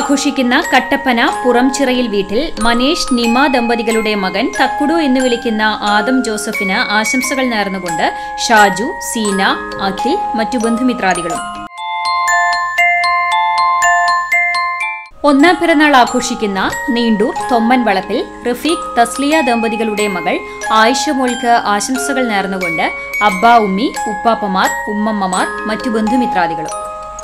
ആഘോഷിക്കുന്ന കട്ടപ്പന പുറംചിറയിൽ വീട്ടിൽ മനേഷ് നിമ ദമ്പതികളുടെ മകൻ തക്കുടു എന്ന് വിളിക്കുന്ന ആദം ജോസഫിന് ആശംസകൾ നേർന്നുകൊണ്ട് ഷാജു, സീന, അഖിൽ, മറ്റു ബന്ധുമിത്രാദികളും. ഒന്നാം പിറന്നാൾ ആഘോഷിക്കുന്ന നീണ്ടൂർ തൊമ്മൻ വളപ്പിൽ റഫീഖ്, തസ്ലിയ ദമ്പതികളുടെ മകൾ ആയിഷ മോൾക്ക് ആശംസകൾ നേർന്നുകൊണ്ട് അബ്ബ, ഉമ്മി, ഉപ്പാപ്പമാർ, ഉമ്മമ്മമാർ, മറ്റു ബന്ധുമിത്രാദികളും.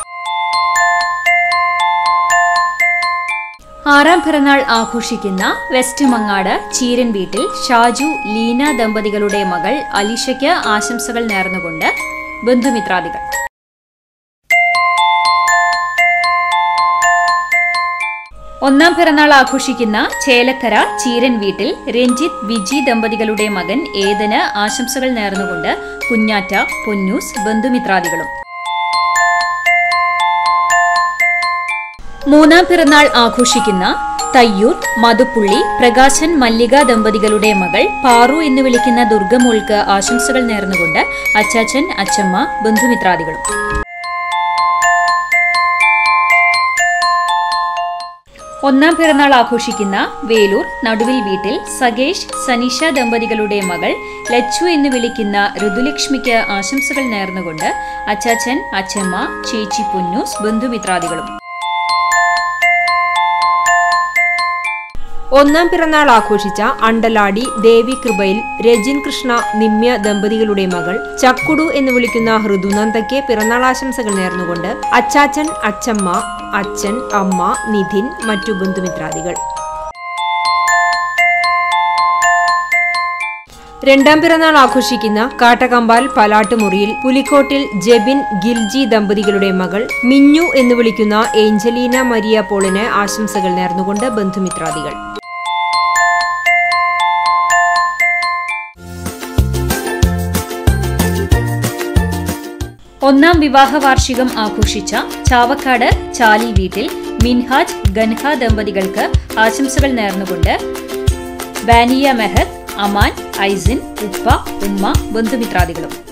ആറാം പിറന്നാൾ ആഘോഷിക്കുന്ന വെസ്റ്റ് മങ്ങാട് ചീരൻ വീട്ടിൽ ഷാജു, ലീന ദമ്പതികളുടെ മകൾ അലിഷയ്ക്ക് ആശംസകൾ നേർന്നുകൊണ്ട് ബന്ധുമിത്രാദികൾ. ഒന്നാം പിറന്നാൾ ആഘോഷിക്കുന്ന ചേലക്കര ചീരൻ വീട്ടിൽ രഞ്ജിത്ത്, വിജി ദമ്പതികളുടെ മകൻ ഏതന് ആശംസകൾ നേർന്നുകൊണ്ട് കുഞ്ഞാറ്റ, പൊന്നൂസ്, ബന്ധുമിത്രാദികളും. മൂന്നാം പിറന്നാൾ ആഘോഷിക്കുന്ന തയ്യൂർ മധുപ്പുള്ളി പ്രകാശൻ, മല്ലിക ദമ്പതികളുടെ മകൾ പാറു എന്ന് വിളിക്കുന്ന ദുർഗമോൾക്ക് ആശംസകൾ നേർന്നുകൊണ്ട് അച്ചാച്ചൻ, അച്ചമ്മ, ബന്ധുമിത്രാദികളും. ഒന്നാം പിറന്നാൾ ആഘോഷിക്കുന്ന വേലൂർ നടുവിൽ വീട്ടിൽ സകേഷ്, സനീഷ ദമ്പതികളുടെ മകൾ ലച്ചു എന്ന് വിളിക്കുന്ന ഋതുലക്ഷ്മിക്ക് ആശംസകൾ നേർന്നുകൊണ്ട് അച്ചാച്ചൻ, അച്ചമ്മ, ചേച്ചി, പൊന്നൂസ്, ബന്ധുമിത്രാദികളും. ഒന്നാം പിറന്നാൾ ആഘോഷിച്ച അണ്ടലാടി ദേവി കൃപയിൽ രജിൻ കൃഷ്ണ, നിമ്യ ദമ്പതികളുടെ മകൾ ചക്കുടു എന്ന് വിളിക്കുന്ന ഋതുനന്ദയ്ക്ക് പിറന്നാൾ ആശംസകൾ നേർന്നുകൊണ്ട് അച്ചാച്ചൻ, അച്ചമ്മ, അച്ഛൻ, അമ്മ, നിധിൻ, മറ്റു ബന്ധുമിത്രാദികൾ. രണ്ടാം പിറന്നാൾ ആഘോഷിക്കുന്ന കാട്ടകമ്പാൽ പലാട്ടുമുറിയിൽ പുലിക്കോട്ടിൽ ജെബിൻ, ഗിൽജി ദമ്പതികളുടെ മകൾ മിന്നു എന്ന് വിളിക്കുന്ന ഏഞ്ചലീന മരിയ പോളിന് ആശംസകൾ നേർന്നുകൊണ്ട് ബന്ധുമിത്രാദികൾ. ഒന്നാം വിവാഹ വാർഷികം ആഘോഷിച്ച ചാവക്കാട് ചാലി വീട്ടിൽ മിൻഹാജ്, ഗൻഹ ദമ്പതികൾക്ക് ആശംസകൾ നേർന്നുകൊണ്ട് ബാനിയ മെഹർ, അമാൻ, ഐസിൻ, ഉപ്പ, ഉമ്മ, ബന്ധുമിത്രാദികളും.